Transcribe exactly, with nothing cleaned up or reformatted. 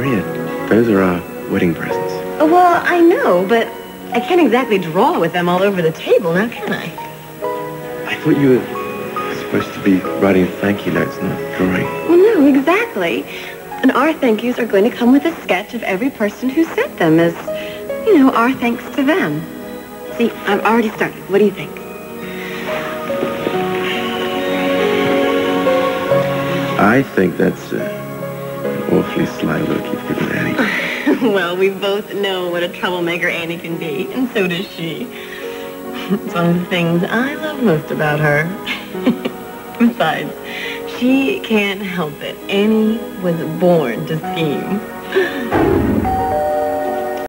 Maria, those are our wedding presents. Oh, well, I know, but I can't exactly draw with them all over the table, now can I? I thought you were supposed to be writing thank you notes, not drawing. Well, no, exactly. And our thank yous are going to come with a sketch of every person who sent them as, you know, our thanks to them. See, I've already started. What do you think? I think that's uh, an awfully sly look you've given Annie. Well, we both know what a troublemaker Annie can be, and so does she. It's one of the things I love most about her. Besides, she can't help it. Annie was born to scheme.